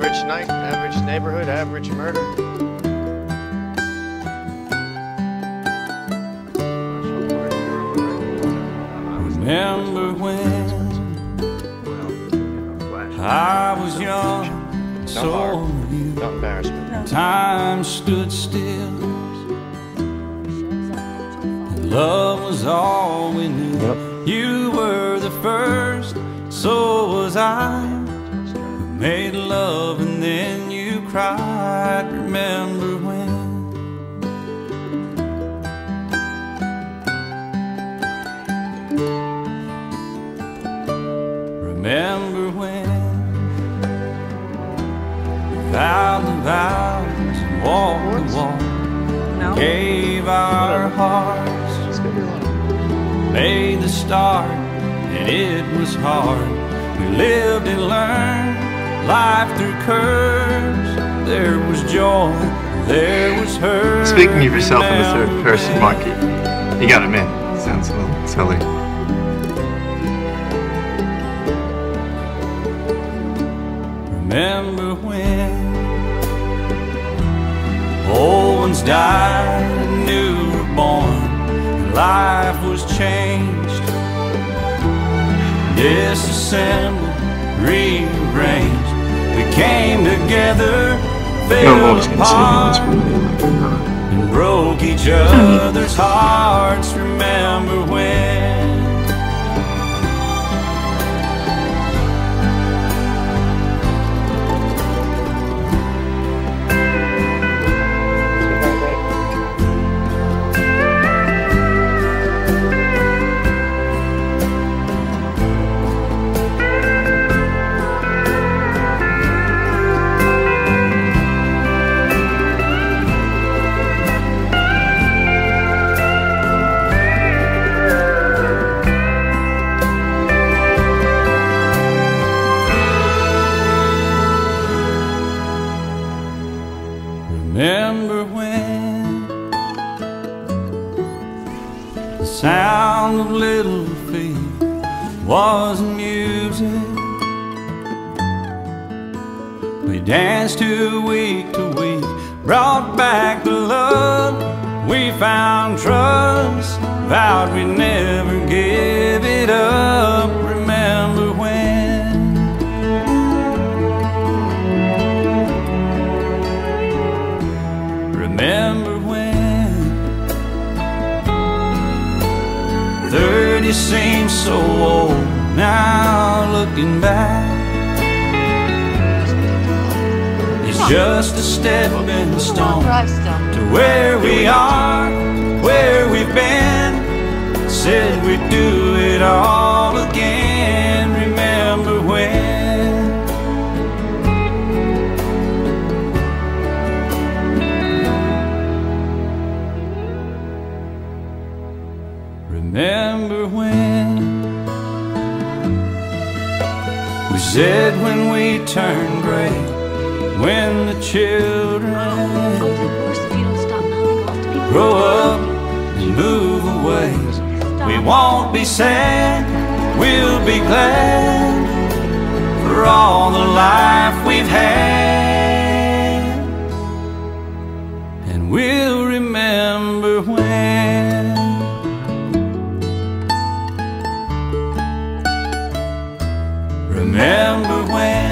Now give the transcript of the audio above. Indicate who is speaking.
Speaker 1: Average night, average neighborhood, average murder.
Speaker 2: Remember when I was young, so you,
Speaker 1: no embarrassment.
Speaker 2: time stood still, and love was all we knew.
Speaker 1: Yep.
Speaker 2: You were the first, so was I. We made love and then you cried. Remember when? Remember when we vowed the vows and walked the walk, gave our hearts, made the start, and it was hard. We lived and learned life through curves. There was joy, there was hurt.
Speaker 3: Speaking of yourself in the third person, Marky, you gotta admit, sounds a little silly.
Speaker 2: Remember when old ones died and new were born, and life was changed, disassembled, rearranged. We came together, fell apart, and broke each other's hearts. Remember when? Remember when the sound of little feet was music? We danced to week, brought back the love. We found trust, vowed we'd never give it up. Remember when? Remember when 30 seems so old now, looking back. It's just a stepping stone to where we are, where we've been. Said we'd do it all again. Remember when? Remember when we said when we turn gray, when the children grow up and move away, we won't be sad, we'll be glad for all the life we've had, and we'll remember when. Remember when